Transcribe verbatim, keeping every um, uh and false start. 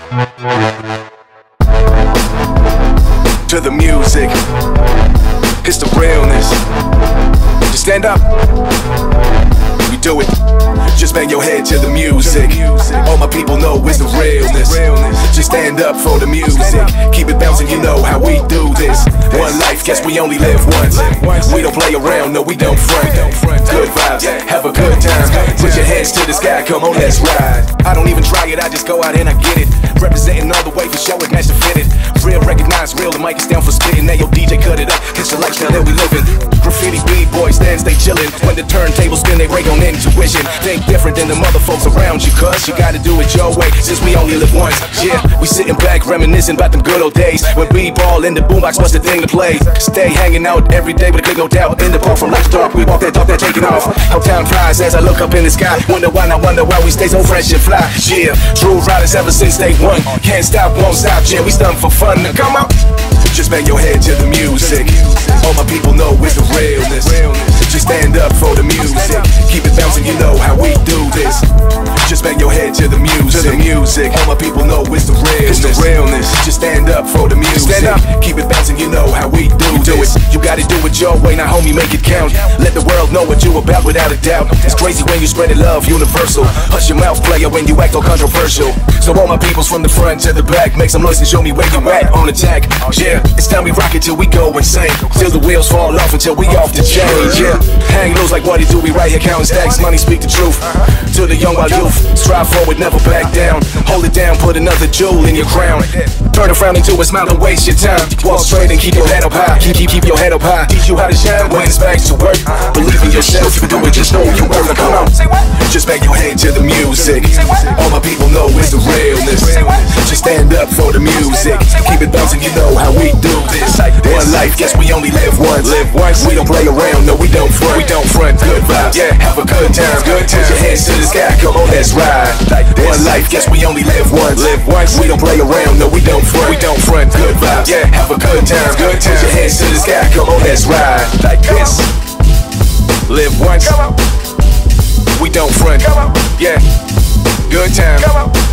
To the music, it's the realness. Just stand up, we do it. Just bang your head to the music. All my people know it's the realness. Just stand up for the music. Keep it bouncing, you know how we do this. One life, guess we only live once. We don't play around, no we don't front. Good vibes, have a good time. Put your hands to the sky, come on let's ride. I don't even try it, I just go out and I get it. Representing all the way for show it, match to fit it. Real, recognize real, the mic is down for spitting. Now yo D J cut it up, it's the lifestyle that we living. Graffiti B-boys stand, stay chillin'. When the turntables spin, they break on intuition. Think different than the mother folks around you, cuz you gotta do it your way, since we only live once. Yeah, we sitting back reminiscing about them good old days when B-ball in the boombox was the thing to play. Stay hanging out every day with a click, no doubt. In the park from left dark, we walk that talk that taking off. How time flies as I look up in the sky. Wonder why, not wonder why we stay so fresh and fly. Yeah, true riders ever since day one. Can't stop, won't stop, yeah, we stunned for fun. Now come on, just bang your head to the music. All my people know it's the realness. Just stand up for the music. Keep it bouncing, you know how we do this. Just bang your head to the music. To the music. All my people know it's the realness. It's the realness. Just stand up for the music. Stand up. Keep it bouncing, you know how we do, you do this. It. You gotta do it your way, now homie, make it count. Let the world know what you about without a doubt. It's crazy when you spread love, universal. Hush your mouth, player, when you act all controversial. So all my peoples from the front to the back, make some noise and show me where you at on attack. Yeah, it's time we rock it till we go insane. Till the wheels fall off until we off the chain. Yeah, hang loose like what he do, we right here counting stacks. Money speak the truth to the young while youth. Strive forward, never back down. Hold it down, put another jewel in your crown. Turn a frown into a smile, don't waste your time. Walk straight and keep your head up high. Keep, keep, keep your head up high. Teach you how to shine when it's back to work. Believe in yourself, you can do it, just know you worth it. Come on, just bang your head to the music. All my people know it's the realness. Just stand up for the music. Keep it bouncing, you know how we do this. One life, guess we only live once. Live once. We don't play around, no we don't front. We don't front. Good vibes, yeah, have a good time. Good time. Put your hands to the sky, come on, let's ride. One life, guess we only live once. Live once. We don't play around, no we don't front. We don't front. Good vibes, yeah, have a good time. Good time. Put your hands to the sky, come on, let's ride. Like this. Live once. We don't front. Yeah. Good time.